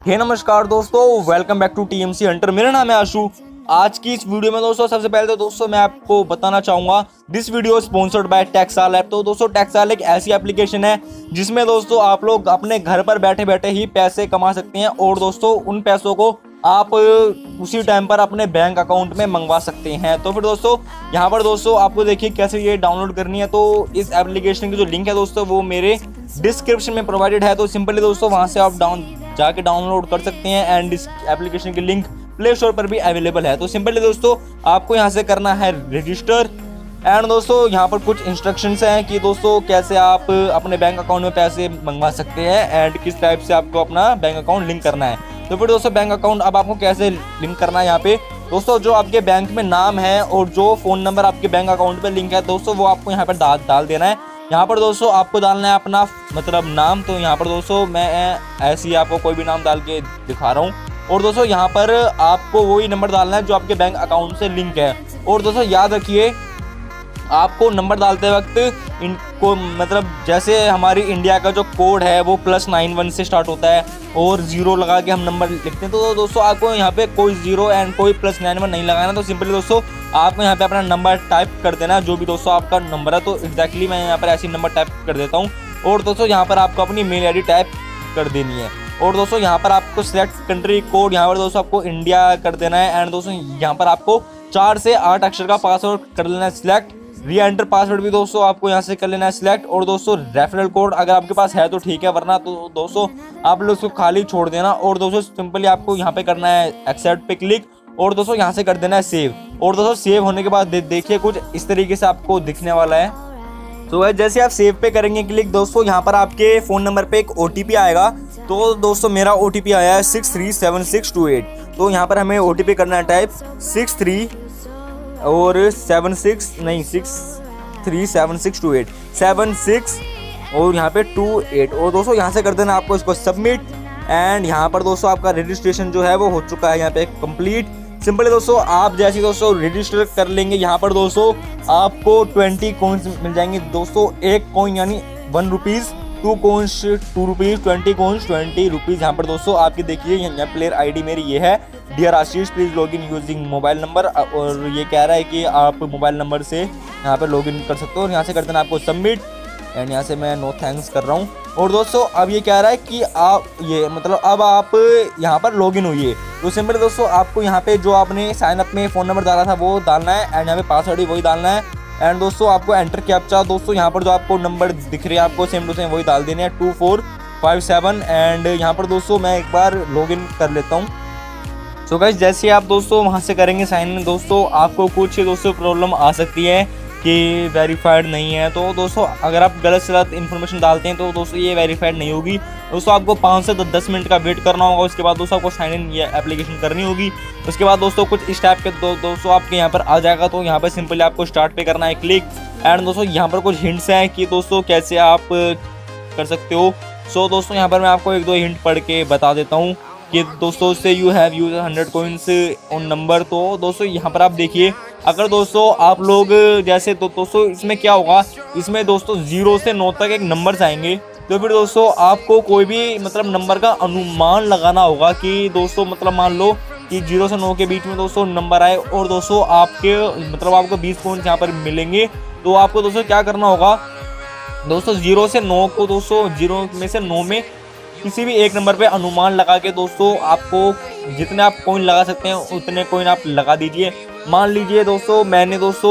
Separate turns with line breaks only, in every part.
हे नमस्कार दोस्तों, welcome back to TMC Hunter. मेरा नाम है आशु। आज की इस वीडियो में दोस्तों सबसे पहले तो दोस्तों मैं आपको बताना चाहूँगा, this video sponsored by Taxal app. तो दोस्तों टैक्साल एक ऐसी एप्लीकेशन है जिसमें दोस्तों आप लोग अपने घर पर बैठे बैठे ही पैसे कमा सकते हैं और दोस्तों उन पैसों को आप उसी टाइम पर अपने बैंक अकाउंट में मंगवा सकते हैं। तो फिर दोस्तों यहाँ पर दोस्तों आपको देखिए कैसे ये डाउनलोड करनी है। तो इस एप्लीकेशन की जो लिंक है दोस्तों वो मेरे डिस्क्रिप्शन में प्रोवाइडेड है। तो सिंपली दोस्तों वहाँ से आप जाके डाउनलोड कर सकते हैं एंड इस एप्लीकेशन की लिंक प्ले स्टोर पर भी अवेलेबल है। तो सिंपली दोस्तों आपको यहाँ से करना है रजिस्टर एंड दोस्तों यहाँ पर कुछ इंस्ट्रक्शंस हैं कि दोस्तों कैसे आप अपने बैंक अकाउंट में पैसे मंगवा सकते हैं एंड किस टाइप से आपको अपना बैंक अकाउंट लिंक करना है। तो फिर दोस्तों बैंक अकाउंट अब आपको कैसे लिंक करना है, यहाँ पे दोस्तों जो आपके बैंक में नाम है और जो फ़ोन नंबर आपके बैंक अकाउंट पे लिंक है दोस्तों वो आपको यहाँ पर डाल देना है। यहाँ पर दोस्तों आपको डालना है अपना मतलब नाम। तो यहाँ पर दोस्तों मैं ऐसे ही आपको कोई भी नाम डाल के दिखा रहा हूँ और दोस्तों यहाँ पर आपको वही नंबर डालना है जो आपके बैंक अकाउंट से लिंक है। और दोस्तों याद रखिए आपको नंबर डालते वक्त इनको मतलब जैसे हमारी इंडिया का जो कोड है वो +91 से स्टार्ट होता है और 0 लगा के हम नंबर लिखते हैं। तो दोस्तों आपको यहाँ पे कोई 0 एंड कोई +91 नहीं लगाना। तो सिंपली दोस्तों आपको यहाँ पे अपना नंबर टाइप कर देना है, जो भी दोस्तों आपका नंबर है। तो एग्जैक्टली मैं यहाँ पर ऐसी नंबर टाइप कर देता हूँ और दोस्तों यहाँ पर आपको अपनी मेल ID टाइप कर देनी है। और दोस्तों यहाँ पर आपको सिलेक्ट कंट्री कोड, यहाँ पर दोस्तों आपको इंडिया कर देना है एंड दोस्तों यहाँ पर आपको 4 से 8 अक्षर का पासवर्ड कर लेना है सिलेक्ट। री एंटर पासवर्ड भी दोस्तों आपको यहाँ से कर लेना है सिलेक्ट। और दोस्तों रेफरल कोड अगर आपके पास है तो ठीक है, वरना तो दोस्तों आप लोग उसको खाली छोड़ देना। और दोस्तों सिंपली आपको यहाँ पे करना है एक्सेप्ट पे क्लिक और दोस्तों यहाँ से कर देना है सेव। और दोस्तों सेव होने के बाद देखिए कुछ इस तरीके से आपको दिखने वाला है। तो जैसे आप सेव पे करेंगे क्लिक दोस्तों यहाँ पर आपके फ़ोन नंबर पे एक OTP आएगा। तो दोस्तों मेरा OTP आया है 637628। तो यहाँ पर हमें OTP करना है टाइप 63 और 637628 76 और यहाँ पे 28। और दोस्तों यहाँ से कर देना आपको इसको सबमिट एंड यहाँ पर दोस्तों आपका रजिस्ट्रेशन जो है वो हो चुका है यहाँ पे कंप्लीट। सिंपली दोस्तों आप जैसे दोस्तों रजिस्टर कर लेंगे यहाँ पर दोस्तों आपको 20 कॉइन्स मिल जाएंगे दोस्तों। एक कॉइन यानी 1 rupees, 2 coins 2 rupees, 20 coins 20 rupees. यहाँ पर दोस्तों आपकी देखिए यहाँ प्लेयर ID मेरी ये है, dear Ashish please login using mobile number. और ये कह रहा है कि आप मोबाइल नंबर से यहाँ पर लॉगिन कर सकते हो और यहाँ से कर देना आपको सबमिट एंड यहाँ से मैं नो थैंक्स कर रहा हूँ। और दोस्तों अब ये कह रहा है कि आप ये मतलब अब आप यहाँ पर लॉगिन हुई है। तो सिंपल दोस्तों आपको यहाँ पे जो आपने साइन अप में फ़ोन नंबर डाला था वो डालना है एंड यहाँ पे पासवर्ड भी वही डालना है एंड दोस्तों आपको एंटर कैप्चा दोस्तों यहाँ पर जो आपको नंबर दिख रहे हैं आपको सेम टू सेम वही डाल देने हैं 2457 एंड यहाँ पर दोस्तों मैं एक बार लॉगिन कर लेता हूँ। सो गाइस जैसे आप दोस्तों वहाँ से करेंगे साइन इन दोस्तों आपको कुछ दोस्तों प्रॉब्लम आ सकती है कि वेरीफाइड नहीं है। तो दोस्तों अगर आप गलत से गलत इन्फॉर्मेशन डालते हैं तो दोस्तों ये वेरीफाइड नहीं होगी। दोस्तों आपको 5 से 10 मिनट का वेट करना होगा। उसके बाद दोस्तों आपको साइन इन ये एप्लीकेशन करनी होगी। उसके बाद दोस्तों कुछ इस टाइप के दोस्तों आपके यहाँ पर आ जाएगा। तो यहाँ पर सिंपली आपको स्टार्ट पे करना है क्लिक एंड दोस्तों यहाँ पर कुछ हिंट्स हैं कि दोस्तों कैसे आप कर सकते हो। सो दोस्तों यहाँ पर मैं आपको 1-2 हिंट पढ़ के बता देता हूँ कि दोस्तों से you have use 100 coins on number. तो दोस्तों यहाँ पर आप देखिए अगर दोस्तों आप लोग जैसे तो दोस्तों इसमें क्या होगा, इसमें दोस्तों 0 से 9 तक एक नंबर्स आएंगे। तो फिर दोस्तों आपको कोई भी मतलब नंबर का अनुमान लगाना होगा कि दोस्तों मतलब मान लो कि 0 से 9 के बीच में दोस्तों नंबर आए और दोस्तों आपके मतलब आपको 20 पॉइंट यहाँ पर मिलेंगे। तो आपको दोस्तों क्या करना होगा दोस्तों 0 से 9 को दोस्तों 0 में से 9 में किसी भी एक नंबर पे अनुमान लगा के दोस्तों आपको जितने आप कॉइन लगा सकते हैं उतने कॉइन आप लगा दीजिए। मान लीजिए दोस्तों मैंने दोस्तों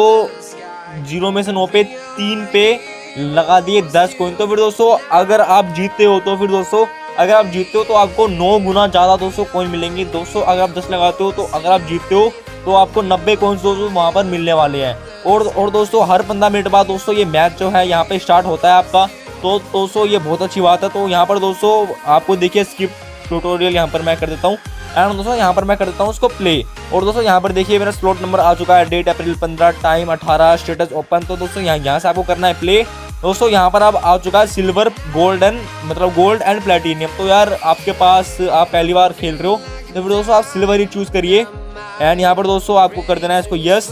0 में से 9 पे 3 पे लगा दिए 10 कॉइन। तो फिर दोस्तों अगर आप जीतते हो तो फिर दोस्तों अगर आप जीतते हो तो आपको 9 गुना ज़्यादा दोस्तों कॉइन मिलेंगे। दोस्तों अगर आप 10 लगाते हो तो अगर आप जीतते हो तो आपको 90 कॉइन्स दोस्तों वहाँ पर मिलने वाले हैं। और दोस्तों हर 15 मिनट बाद दोस्तों ये मैच जो है यहाँ पे स्टार्ट होता है आपका। तो दोस्तों ये बहुत अच्छी बात है। तो यहाँ पर दोस्तों आपको देखिए स्किप ट्यूटोरियल यहाँ पर मैं कर देता हूँ एंड दोस्तों यहाँ पर मैं कर देता हूँ उसको प्ले। और दोस्तों यहाँ पर देखिए मेरा स्लॉट नंबर आ चुका है, date April 15, time 18, status open. तो दोस्तों यहाँ से आपको करना है प्ले। दोस्तों यहाँ पर अब आ चुका है सिल्वर गोल्ड एंड प्लेटिनियम। तो यार आपके पास आप पहली बार खेल रहे हो तो फिर दोस्तों आप सिल्वर ही चूज़ करिए एंड यहाँ पर दोस्तों आपको कर देना है इसको यस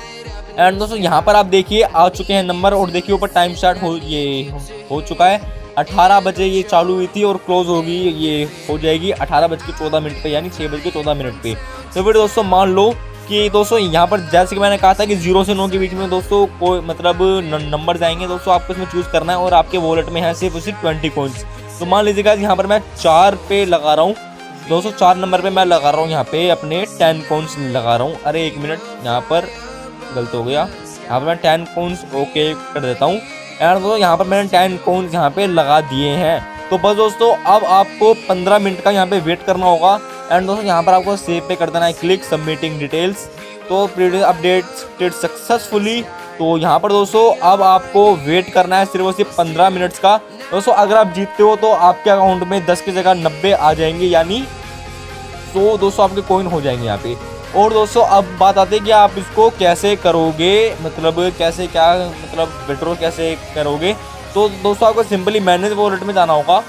एंड दोस्तों यहाँ पर आप देखिए आ चुके हैं नंबर और देखिए ऊपर टाइम स्टार्ट हो चुका है। 18 बजे ये चालू हुई थी और क्लोज होगी, ये हो जाएगी 18:14 पे, यानी 6:14 पे। तो फिर दोस्तों मान लो कि दोस्तों यहाँ पर जैसे कि मैंने कहा था कि 0 से 9 के बीच में दोस्तों कोई मतलब नंबर आएंगे दोस्तों, आपको इसमें चूज़ करना है और आपके वॉलेट में है सिर्फ और सिर्फ 20 कॉइन्स। तो मान लीजिएगा यहाँ पर मैं 4 पे लगा रहा हूँ दोस्तों, 4 नंबर पे मैं लगा रहा हूँ यहाँ पे अपने 10 कॉइन्स लगा रहा हूँ। अरे 1 मिनट, यहाँ पर गलत हो गया, यहाँ पर मैं 10 कॉइन्स ओके कर देता हूँ। एंड दोस्तों यहाँ पर मैंने 10 कॉइन्स यहाँ पे लगा दिए हैं। तो बस दोस्तों अब आपको 15 मिनट का यहाँ पे वेट करना होगा। एंड दोस्तों यहाँ पर आपको सेव पे कर देना है क्लिक, सबमिटिंग डिटेल्स। तो प्रीवियस अपडेट सक्सेसफुली। तो यहाँ पर दोस्तों अब आपको वेट करना है सिर्फ और सिर्फ 15 मिनट्स का। दोस्तों अगर आप जीतते हो तो आपके अकाउंट में 10 की जगह 90 आ जाएंगे, यानी 100 दोस्तों आपके कॉइन हो जाएंगे यहाँ पे। और दोस्तों अब बात आती है कि आप इसको कैसे करोगे, मतलब कैसे क्या मतलब विड्रॉ कैसे करोगे। तो दोस्तों आपको सिंपली मैनेज वॉलेट में जाना होगा।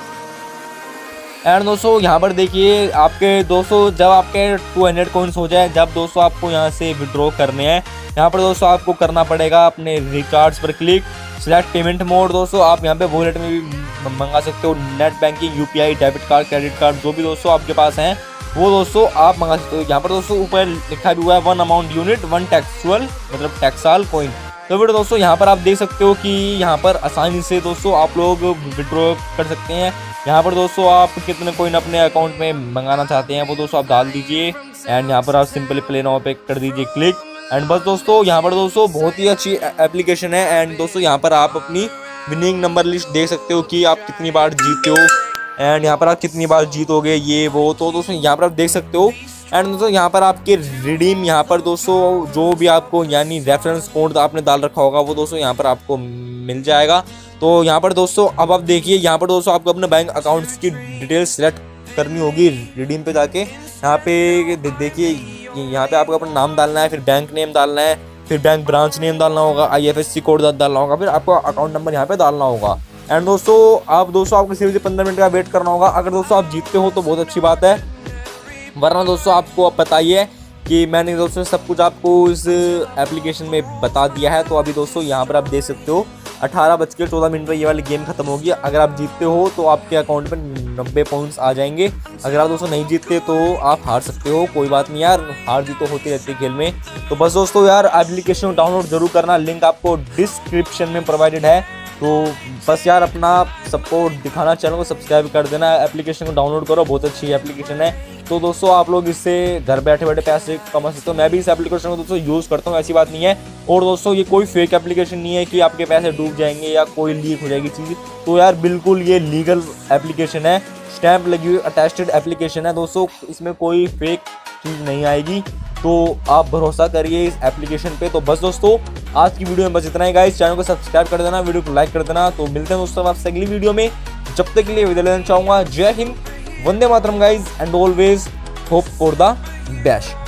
एंड दोस्तों यहाँ पर देखिए आपके दोस्तों जब आपके 200 कॉइन्स हो जाए, जब दोस्तों आपको यहाँ से विड्रॉ करने हैं, यहाँ पर दोस्तों आपको करना पड़ेगा अपने रिचार्ज पर क्लिक, सिलेक्ट पेमेंट मोड। दोस्तों आप यहाँ पे वॉलेट में भी मंगा सकते हो, net banking, UPI, debit card, credit card, जो भी दोस्तों आपके पास हैं वो दोस्तों आप मंगा सकते हो। यहाँ पर दोस्तों ऊपर लिखा भी हुआ है 1 अमाउंट यूनिट 1 टैक्सुअल, मतलब टैक्साल कॉइन। तो फिर दोस्तों यहाँ पर आप देख सकते हो कि यहाँ पर आसानी से दोस्तों आप लोग विड्रॉ कर सकते हैं। यहाँ पर दोस्तों आप कितने कॉइन अपने अकाउंट में मंगाना चाहते हैं वो दोस्तों आप डाल दीजिए। एंड यहाँ पर आप सिंपली प्ले नाउ पे कर दीजिए क्लिक। एंड बस दोस्तों यहाँ पर दोस्तों बहुत ही अच्छी एप्लीकेशन है। एंड दोस्तों यहाँ पर आप अपनी विनिंग नंबर लिस्ट देख सकते हो कि आप कितनी बार जीते हो एंड यहाँ पर आप कितनी बार जीतोगे ये वो। तो दोस्तों यहाँ पर आप देख सकते हो। एंड दोस्तों यहाँ पर आपके रिडीम, यहाँ पर दोस्तों जो भी आपको यानी रेफरेंस कोड आपने डाल रखा होगा वो दोस्तों यहाँ पर आपको मिल जाएगा। तो यहाँ पर दोस्तों अब आप देखिए, यहाँ पर दोस्तों आपको अपने बैंक अकाउंट्स की डिटेल्स सेलेक्ट करनी होगी रिडीम पे जाके। यहाँ पे देखिए यहाँ पे आपको अपना नाम डालना है, फिर बैंक नेम डालना है, फिर बैंक ब्रांच नेम डालना होगा, IFSC कोड डालना होगा, फिर आपको अकाउंट नंबर यहाँ पे डालना होगा। एंड दोस्तों आपको सिर्फ 15 मिनट का वेट करना होगा। अगर दोस्तों आप जीतते हो तो बहुत अच्छी बात है, वरना दोस्तों आपको अब पता ही है कि मैंने दोस्तों सब कुछ आपको इस एप्लीकेशन में बता दिया है। तो अभी दोस्तों यहाँ पर आप देख सकते हो 18:14 पर ये वाली गेम खत्म होगी। अगर आप जीतते हो तो आपके अकाउंट में 90 पॉइंट्स आ जाएंगे। अगर आप दोस्तों नहीं जीतते तो आप हार सकते हो, कोई बात नहीं यार, हार जीत तो होती रहती है खेल में। तो बस दोस्तों यार एप्लीकेशन डाउनलोड जरूर करना, लिंक आपको डिस्क्रिप्शन में प्रोवाइडेड है। तो बस यार अपना सपोर्ट दिखाना, चैनल को सब्सक्राइब कर देना, एप्लीकेशन को डाउनलोड करो, बहुत अच्छी एप्लीकेशन है। तो दोस्तों आप लोग इससे घर बैठे बैठे पैसे कमा सकते हो। मैं भी इस एप्लीकेशन को दोस्तों यूज़ करता हूँ, ऐसी बात नहीं है। और दोस्तों ये कोई फेक एप्लीकेशन नहीं है कि आपके पैसे डूब जाएंगे या कोई लीक हो जाएगी चीज़। तो यार बिल्कुल ये लीगल एप्लीकेशन है, स्टैंप लगी हुई अटेस्टेड एप्लीकेशन है दोस्तों, इसमें कोई फेक चीज़ नहीं आएगी। तो आप भरोसा करिए इस एप्लीकेशन पे। तो बस दोस्तों आज की वीडियो में बस इतना ही गाइस, चैनल को सब्सक्राइब कर देना, वीडियो को लाइक कर देना। तो मिलते हैं दोस्तों आपसे अगली वीडियो में, जब तक के लिए विदा लेना चाहूँगा। जय हिंद, वंदे मातरम guys, and always hope for the best.